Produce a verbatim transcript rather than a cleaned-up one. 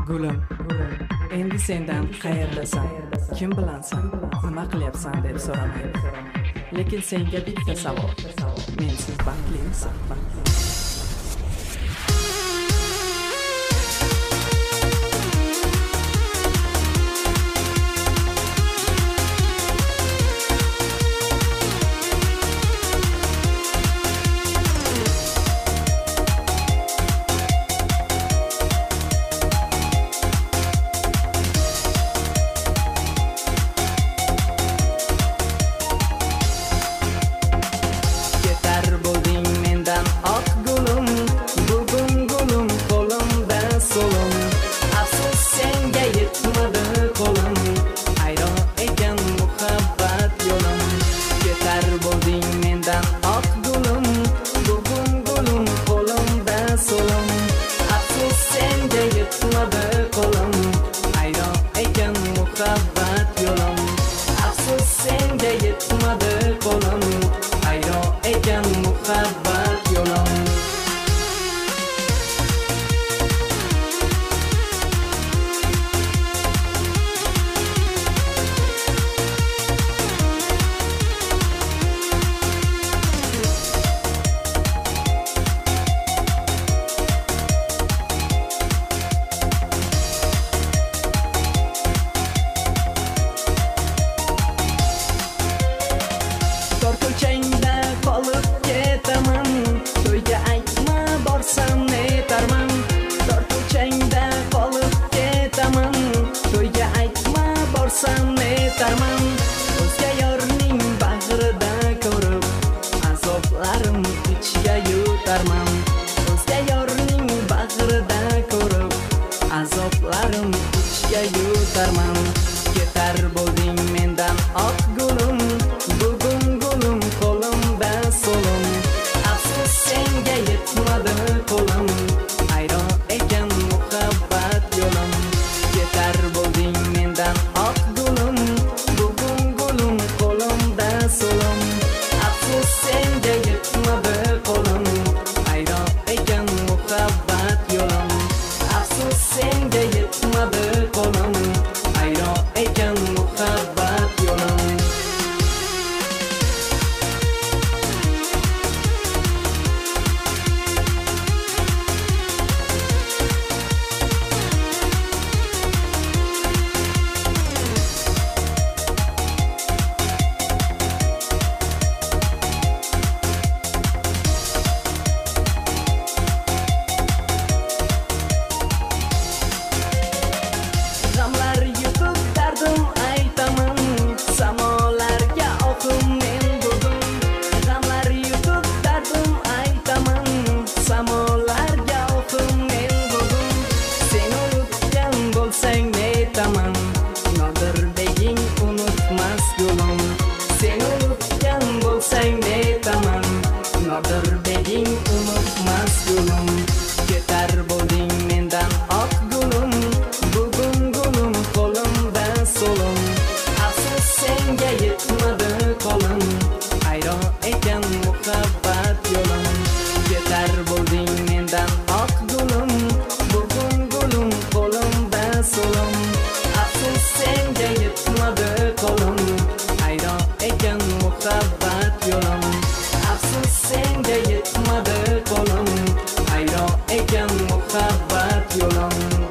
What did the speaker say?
Gulim, endi sendan qayerdasan? Kim bilansan? Nima qilyapsan deb so'ramaydi. Lekin senga bitta savol. Mensiz baxtlimisan? O'zga yorning bag'rida ko'rib azoblarim ichga yutarman. O'zga yorning bag'rida ko'rib azoblarim ichga yutarman. Ketar bo'lding mendan oq gulim, bugun gulim qo'limda so'lim. Afsus senga yetmadi qo'lim, ayron ekan muhabbat yo'lim. Ketar bo'lding mendan oq gulim, bugun gulim qo'limda so'lim. Afsus senga yetmadi qo'lim, ayron ekan muhabbat yo'lim. Afsus senga yetmadi qo'lim, ayron ekan muhabbat yo'lim. G'amlar yutib dardim aytaman, samolarga oqim men bugun. G'amlar yutib dardim aytaman, samolarga oqim men bugun. Sen unutgan bo'lsang netaman, Nodir beging unutmas gulim. Sen unutgan bo'lsang netaman, Nodir beging unutmas gulim. Ketar bo'lding mendan oq gulim, bugun gulim qo'limda so'lim. Afsus senga yetmadi qo'lim, ayron ekan muhabbat yo'lim. Ketar bo'lding mendan oq gulim, bugun gulim qo'limda so'lim. Afsus senga yetmadi qo'lim, ayron ekan muhabbat yo'lim. Afsus senga yetmadi qo'lim, ayron ekan muhabbat yo'lim.